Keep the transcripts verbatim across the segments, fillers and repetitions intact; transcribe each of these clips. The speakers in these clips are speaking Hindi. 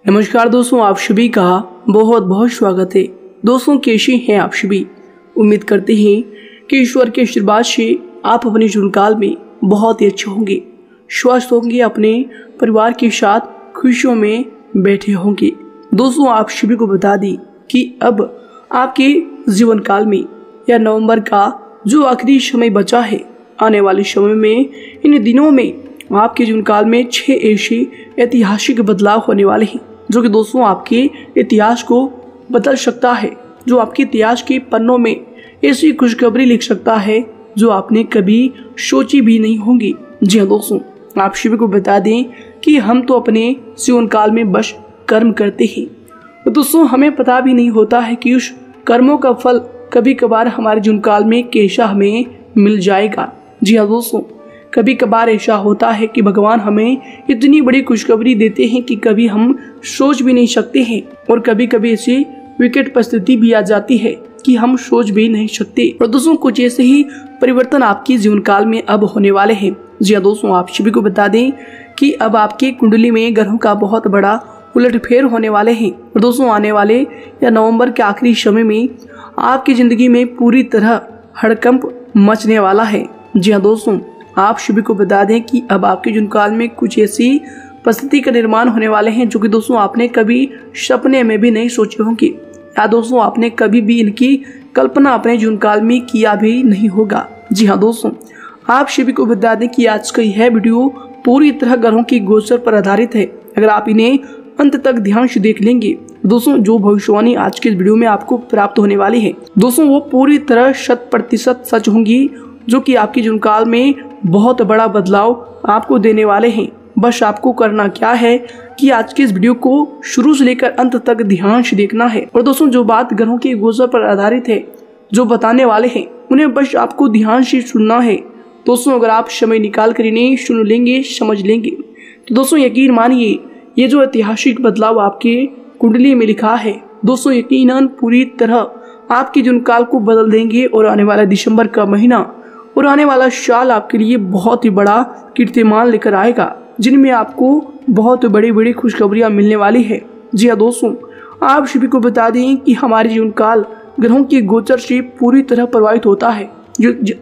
नमस्कार दोस्तों, आप सभी का बहुत बहुत स्वागत है। दोस्तों, कैसे हैं आप सभी? उम्मीद करते हैं कि ईश्वर के आशीर्वाद से आप अपने जीवन काल में बहुत ही अच्छे होंगे, स्वस्थ होंगे, अपने परिवार के साथ खुशियों में बैठे होंगे। दोस्तों, आप सभी को बता दें कि अब आपके जीवन काल में या नवंबर का जो आखिरी समय बचा है, आने वाले समय में इन दिनों में आपके जीवन काल में छह ऐसे ऐतिहासिक बदलाव होने वाले हैं जो कि दोस्तों आपके इतिहास को बदल सकता है, जो आपके इतिहास के पन्नों में ऐसी खुशखबरी लिख सकता है जो आपने कभी सोची भी नहीं होगी। जी हाँ दोस्तों, आप सभी को बता दें कि हम तो अपने जीवन काल में बस कर्म करते हैं, तो दोस्तों हमें पता भी नहीं होता है कि उस कर्मों का फल कभी कभार हमारे जीवन काल में कैसा हमें मिल जाएगा। जी हाँ दोस्तों, कभी कभार ऐसा होता है कि भगवान हमें इतनी बड़ी खुशखबरी देते हैं कि कभी हम सोच भी नहीं सकते हैं, और कभी कभी ऐसी विकट परिस्थिति भी आ जाती है कि हम सोच भी नहीं सकते। और दोस्तों, कुछ ऐसे ही परिवर्तन आपके जीवन काल में अब होने वाले हैं। जी हाँ दोस्तों, आप सभी को बता दें कि अब आपके कुंडली में ग्रहों का बहुत बड़ा उलटफेर होने वाले हैं। और दोस्तों, आने वाले या नवंबर के आखिरी समय में आपकी जिंदगी में पूरी तरह हड़कंप मचने वाला है। जी हाँ दोस्तों, आप सभी को बता दें कि अब आपके जीवन काल में कुछ ऐसी परिस्थिति का निर्माण होने वाले हैं जो कि दोस्तों आपने कभी सपने में भी नहीं सोचे होंगे, या दोस्तों आपने कभी भी इनकी कल्पना अपने जीवन काल में किया भी नहीं होगा। जी हाँ दोस्तों, आप सभी को बता दें कि आज का यह वीडियो पूरी तरह ग्रहों की गोचर पर आधारित है। अगर आप इन्हें अंत तक ध्यान से देख लेंगे दोस्तों, जो भविष्यवाणी आज के इस वीडियो में आपको प्राप्त होने वाली है दोस्तों, वो पूरी तरह शत प्रतिशत सच होंगी, जो कि आपके जीवन काल में बहुत बड़ा बदलाव आपको देने वाले हैं। बस आपको करना क्या है कि आज के इस वीडियो को शुरू से लेकर अंत तक ध्यान से देखना है। और दोस्तों, जो बात ग्रहों के गोचर पर आधारित है, जो बताने वाले हैं, उन्हें बस आपको ध्यान से सुनना है। दोस्तों, अगर आप समय निकाल कर इन्हें सुन लेंगे, समझ लेंगे, तो दोस्तों यकीन मानिए ये जो ऐतिहासिक बदलाव आपके कुंडली में लिखा है दोस्तों, यकीनन पूरी तरह आपके जीवन काल को बदल देंगे। और आने वाला दिसंबर का महीना और आने वाला साल आपके लिए बहुत ही बड़ा कीर्तिमान लेकर आएगा, जिनमें आपको बहुत बड़ी बड़ी खुशखबरियां मिलने वाली है। जी हाँ दोस्तों, आप सभी को बता दें कि हमारे जीवन काल ग्रहों के गोचर से पूरी तरह प्रभावित होता है। जो ज,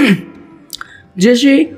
जैसे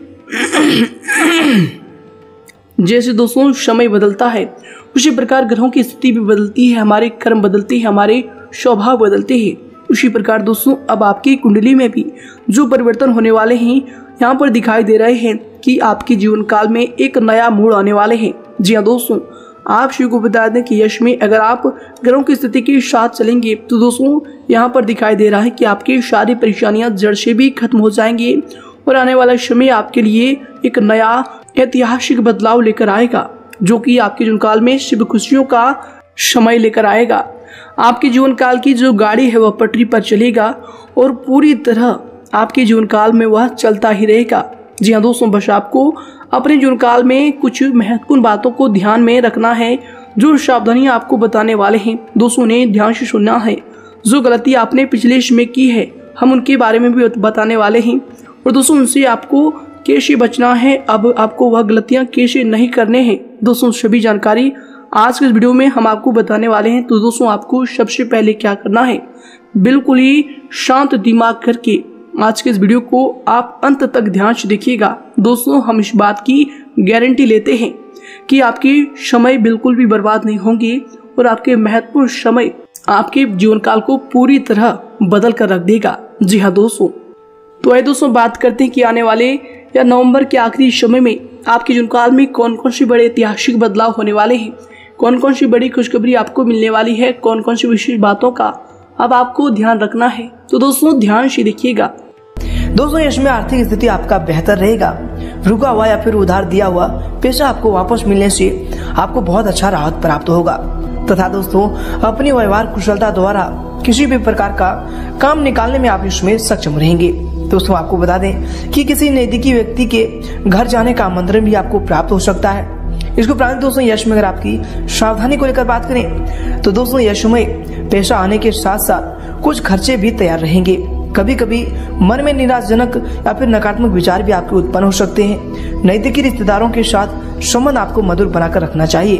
जैसे दोस्तों समय बदलता है, उसी प्रकार ग्रहों की स्थिति भी बदलती है, हमारे कर्म बदलते हैं, हमारे स्वभाव बदलते हैं। उसी प्रकार दोस्तों अब आपकी कुंडली में भी जो परिवर्तन होने वाले हैं, यहाँ पर दिखाई दे रहे हैं कि आपके जीवन काल में एक नया मोड़ आने वाले हैं। जी हाँ दोस्तों, आप सभी को बता दें कि यश में अगर आप ग्रहों की स्थिति के साथ चलेंगे तो दोस्तों यहाँ पर दिखाई दे रहा है कि आपकी सारी परेशानियां जड़ से भी खत्म हो जाएंगी, और आने वाला समय आपके लिए एक नया ऐतिहासिक बदलाव लेकर आएगा, जो कि आपके जीवन काल में शुभ खुशियों का समय लेकर आएगा। आपके जीवन काल की जो गाड़ी है वह पटरी पर चलेगा, और पूरी तरह आपके जीवन काल में वह चलता ही रहेगा। जी हाँ दोस्तों, बस आपको अपने जीवन काल में कुछ महत्वपूर्ण बातों को ध्यान में रखना है, जो सावधानियां आपको बताने वाले हैं दोस्तों, ने ध्यान से सुनना है। जो गलती आपने पिछले समय की है, हम उनके बारे में भी बताने वाले हैं, और दोस्तों उनसे आपको कैसे बचना है, अब आपको वह गलतियां कैसे नहीं करने हैं दोस्तों, सभी जानकारी आज के इस वीडियो में हम आपको बताने वाले हैं। तो दोस्तों, आपको सबसे पहले क्या करना है, बिल्कुल ही शांत दिमाग करके आज के इस वीडियो को आप अंत तक ध्यान से देखिएगा। दोस्तों, हम इस बात की गारंटी लेते हैं कि आपके समय बिल्कुल भी बर्बाद नहीं होंगे, और आपके महत्वपूर्ण समय आपके जीवन काल को पूरी तरह बदल कर रख देगा। जी हाँ दोस्तों, तो आइए दोस्तों बात करते हैं कि आने वाले या नवंबर के आखिरी समय में आपके जीवन काल में कौन कौन से बड़े ऐतिहासिक बदलाव होने वाले हैं, कौन कौन सी बड़ी खुशखबरी आपको मिलने वाली है, कौन कौन सी विशेष बातों का अब आपको ध्यान रखना है। तो दोस्तों ध्यान से देखिएगा। दोस्तों, इसमें आर्थिक स्थिति आपका बेहतर रहेगा। रुका हुआ या फिर उधार दिया हुआ पैसा आपको वापस मिलने से आपको बहुत अच्छा राहत प्राप्त होगा, तथा दोस्तों अपनी व्यवहार कुशलता द्वारा किसी भी प्रकार का काम निकालने में आप इसमें सक्षम रहेंगे। दोस्तों, आपको बता दें कि किसी नजदीकी व्यक्ति के घर जाने का आमंत्रण भी आपको प्राप्त हो सकता है। इसको प्रांत दोस्तों यश में अगर आपकी सावधानी को लेकर बात करें तो दोस्तों यश में पैसा आने के साथ साथ कुछ खर्चे भी तैयार रहेंगे। कभी कभी मन में निराशजनक या फिर नकारात्मक विचार भी आपके उत्पन्न हो सकते हैं। नजदीकी रिश्तेदारों के साथ संबंध आपको मधुर बनाकर रखना चाहिए।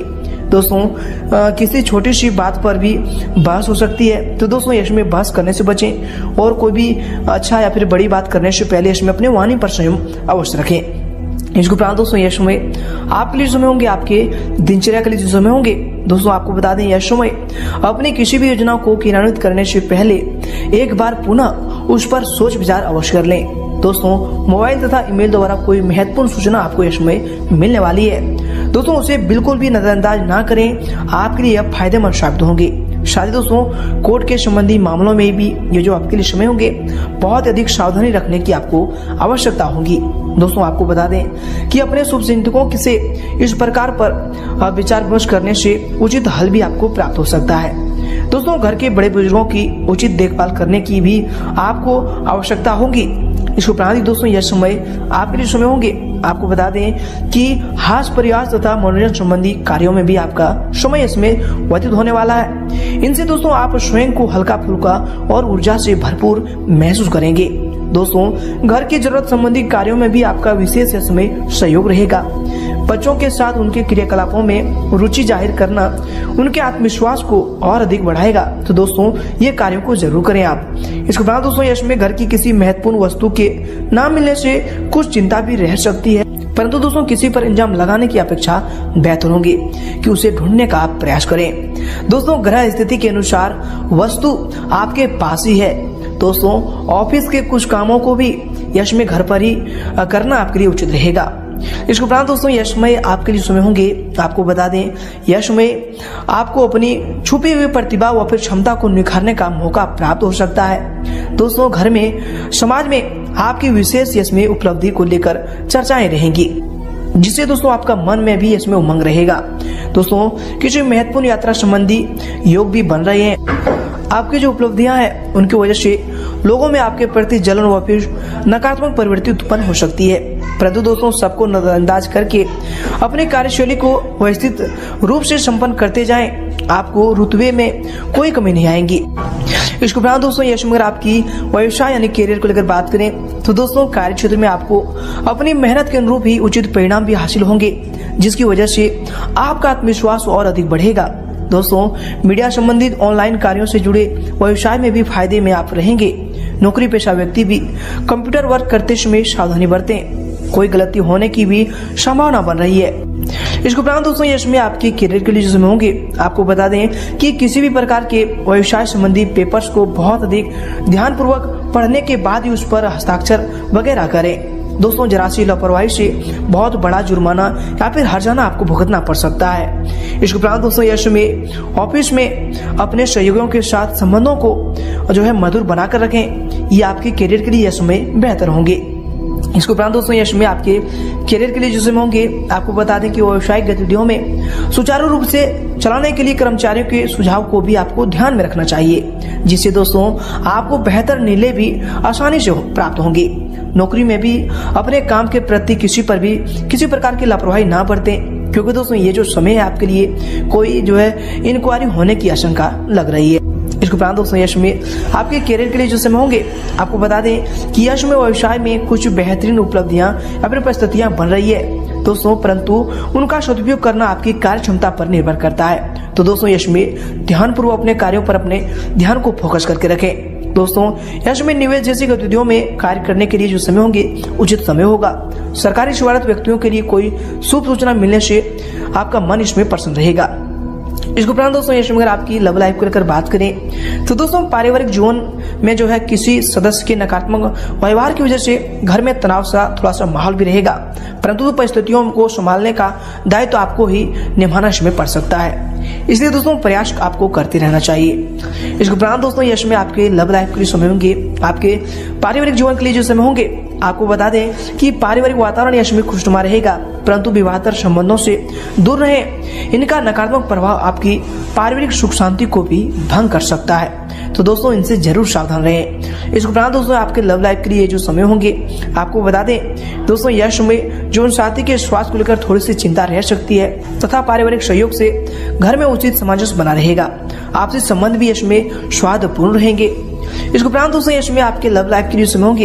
दोस्तों आ, किसी छोटी सी बात पर भी बहस हो सकती है, तो दोस्तों यश में बहस करने से बचें और कोई भी अच्छा या फिर बड़ी बात करने से पहले यश में अपने वाणी पर संयम अवश्य रखें। इसके उपरांत दोस्तों यश में आपके लिए समय होंगे आपके दिनचर्या के लिए जो समय होंगे, दोस्तों आपको बता दें यश में अपनी किसी भी योजना को क्रियान्वित करने से पहले एक बार पुनः उस पर सोच विचार अवश्य कर लें। दोस्तों मोबाइल तथा ईमेल द्वारा कोई महत्वपूर्ण सूचना आपको यश में मिलने वाली है, दोस्तों उसे बिल्कुल भी नजरअंदाज ना करें, आपके लिए यह फायदेमंद साबित होंगे। साथ ही दोस्तों कोर्ट के संबंधी मामलों में भी ये जो आपके लिए समय होंगे बहुत अधिक सावधानी रखने की आपको आवश्यकता होगी। दोस्तों आपको बता दें कि अपने शुभचिंतकों से इस प्रकार पर विचार विमर्श करने से उचित हल भी आपको प्राप्त हो सकता है। दोस्तों घर के बड़े बुजुर्गों की उचित देखभाल करने की भी आपको आवश्यकता होगी। इसके उपरांत दोस्तों यह समय आपके लिए समय होंगे, आपको बता दें कि हास्य प्रयास तथा मनोरंजन संबंधी कार्यों में भी आपका समय इसमें व्यतीत होने वाला है। इनसे दोस्तों आप स्वयं को हल्का फुल्का और ऊर्जा से भरपूर महसूस करेंगे। दोस्तों घर की जरूरत संबंधी कार्यों में भी आपका विशेष इसमें सहयोग रहेगा। बच्चों के साथ उनके क्रियाकलापों में रुचि जाहिर करना उनके आत्मविश्वास को और अधिक बढ़ाएगा, तो दोस्तों ये कार्यों को जरूर करें आप। इसके बाद दोस्तों यश में घर की किसी महत्वपूर्ण वस्तु के न मिलने से कुछ चिंता भी रह सकती है, परंतु दोस्तों किसी पर इंजाम लगाने की अपेक्षा बेहतर होगी कि उसे ढूंढने का आप प्रयास करें। दोस्तों ग्रह स्थिति के अनुसार वस्तु आपके पास ही है। दोस्तों ऑफिस के कुछ कामों को भी यश में घर पर ही करना आपके लिए उचित रहेगा। इसके उपरांत दोस्तों यश में आपके लिए समय होंगे, आपको बता दें यश में आपको अपनी छुपी हुई प्रतिभा व फिर क्षमता को निखारने का मौका प्राप्त हो सकता है। दोस्तों घर में समाज में आपकी विशेष यश में उपलब्धि को लेकर चर्चाएं रहेंगी, जिससे दोस्तों आपका मन में भी इसमें उमंग रहेगा। दोस्तों किसी महत्वपूर्ण यात्रा संबंधी योग भी बन रहे हैं। आपकी जो उपलब्धियां हैं उनकी वजह से लोगों में आपके प्रति जलन व फिर नकारात्मक प्रवृत्ति उत्पन्न हो सकती है, परंतु दोस्तों सबको नजरअंदाज करके अपने कार्यशैली को व्यवस्थित रूप से संपन्न करते जाएं, आपको रुतबे में कोई कमी नहीं आएगी। इसके उपरांत दोस्तों यश में आपकी व्यवसाय यानी करियर को लेकर बात करें तो दोस्तों कार्य क्षेत्र में आपको अपनी मेहनत के अनुरूप ही उचित परिणाम भी हासिल होंगे, जिसकी वजह से आपका आत्मविश्वास और अधिक बढ़ेगा। दोस्तों मीडिया संबंधित ऑनलाइन कार्यों से जुड़े व्यवसाय में भी फायदे में आप रहेंगे। नौकरी पेशा व्यक्ति भी कंप्यूटर वर्क करते समय सावधानी बरतें, कोई गलती होने की भी संभावना बन रही है। इसके उपरांत दोस्तों यश में आपके करियर के लिए जो समय होंगे, आपको बता दें कि किसी भी प्रकार के व्यवसाय संबंधी पेपर्स को बहुत अधिक ध्यानपूर्वक पढ़ने के बाद ही उस पर हस्ताक्षर वगैरह करें। दोस्तों जरा सी लापरवाही से बहुत बड़ा जुर्माना या फिर हर्जाना आपको भुगतना पड़ सकता है। इसके उपरांत दोस्तों यश में ऑफिस में अपने सहयोगियों के साथ संबंधों को जो है मधुर बनाकर रखें, ये आपके करियर के लिए यश में बेहतर होंगे। इसके उपरांत दोस्तों यश में आपके करियर के लिए जो समय होंगे, आपको बता दें कि व्यावसायिक गतिविधियों में सुचारू रूप से चलाने के लिए कर्मचारियों के सुझाव को भी आपको ध्यान में रखना चाहिए, जिससे दोस्तों आपको बेहतर निर्णय भी आसानी से प्राप्त होंगे। नौकरी में भी अपने काम के प्रति किसी पर भी किसी प्रकार की लापरवाही ना बरतें, क्योंकि दोस्तों ये जो समय है आपके लिए कोई जो है इंक्वायरी होने की आशंका लग रही है। इसके उपरांत दोस्तों यश में आपके करियर के लिए जो समय होंगे, आपको बता दें कि यश में व्यवसाय में कुछ बेहतरीन उपलब्धियां या फिर परिस्थितियां बन रही है दोस्तों, परंतु उनका सदुपयोग करना आपकी कार्य क्षमता पर निर्भर करता है। तो दोस्तों यश में ध्यानपूर्वक अपने कार्यों पर अपने ध्यान को फोकस करके रखें। दोस्तों यश में निवेश जैसी गतिविधियों में कार्य करने के लिए जो समय होंगे उचित समय होगा। सरकारी सेवारत व्यक्तियों के लिए कोई शुभ सूचना मिलने से आपका मन इसमें प्रसन्न रहेगा। इसके उपरांत दोस्तों यश में आपकी लव लाइफ को लेकर बात करें तो दोस्तों पारिवारिक जीवन में जो है किसी सदस्य के नकारात्मक व्यवहार की वजह से घर में तनाव सा थोड़ा सा माहौल भी रहेगा, परंतु परिस्थितियों को संभालने का दायित्व तो आपको ही निभाना इसमें पड़ सकता है, इसलिए दोस्तों प्रयास आपको करते रहना चाहिए। इसके उपरांत दोस्तों यश में आपके लव लाइफ के लिए समय होंगे, आपके पारिवारिक जीवन के लिए जो समय होंगे, आपको बता दें कि पारिवारिक वातावरण यश में खुशनुमा रहेगा, परंतु विवाहतर संबंधों से दूर रहें, इनका नकारात्मक प्रभाव आपकी पारिवारिक सुख शांति को भी भंग कर सकता है, तो दोस्तों इनसे जरूर सावधान रहें। इस उपरांत दोस्तों आपके लव लाइफ के लिए जो समय होंगे, आपको बता दें दोस्तों यश में जीवन साथी के स्वास्थ्य को लेकर थोड़ी सी चिंता रह सकती है तथा पारिवारिक सहयोग से घर में उचित सामंजस्य बना रहेगा, आपसी संबंध भी यश में स्वादपूर्ण रहेंगे। इसके उपरांत दोस्तों यश में आपके लव लाइफ के लिए समय होंगे,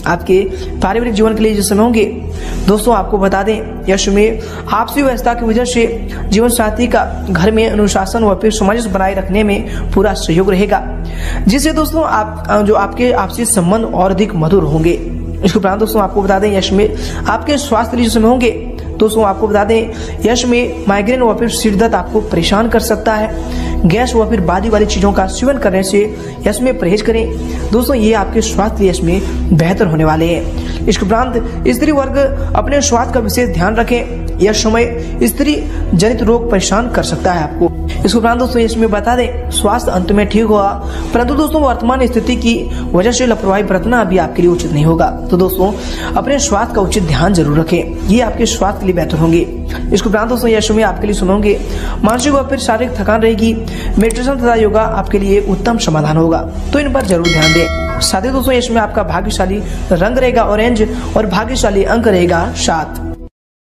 आपके पारिवारिक जीवन के लिए जो समय होंगे दोस्तों आपको बता दें यश में आपसी व्यवस्था की वजह से जीवन साथी का घर में अनुशासन व फिर सामंजस्य बनाए रखने में पूरा सहयोग रहेगा, जिससे दोस्तों आप जो आपके आपसी संबंध और अधिक मधुर होंगे। इसके उपरांत दोस्तों आपको बता दें यश में आपके स्वास्थ्य के लिए जो समय होंगे दोस्तों आपको बता दें यश में माइग्रेन व फिर सिर दर्द आपको परेशान कर सकता है। गैस व फिर बादी वाली चीजों का सेवन करने से यश में परहेज करें दोस्तों, ये आपके स्वास्थ्य यश में बेहतर होने वाले हैं। इसके उपरांत स्त्री वर्ग अपने स्वास्थ्य का विशेष ध्यान रखें, यह समय स्त्री जनित रोग परेशान कर सकता है आपको। इसके उपरांत दोस्तों इसमें बता दें स्वास्थ्य अंत में ठीक होगा, परंतु दोस्तों वर्तमान स्थिति की वजह से लापरवाही बरतना अभी आपके लिए उचित नहीं होगा। तो दोस्तों अपने स्वास्थ्य का उचित ध्यान जरूर रखें, ये आपके स्वास्थ्य के लिए बेहतर होंगे। इसके उपरांत दोस्तों यह समय आपके लिए सुनोगे मानसिक व फिर शारीरिक थकान रहेगी, मेडिटेशन तथा योगा आपके लिए उत्तम समाधान होगा, तो इन पर जरूर ध्यान दें। साथ ही दोस्तों इसमें आपका भाग्यशाली रंग रहेगा ऑरेंज और भाग्यशाली अंक रहेगा सात।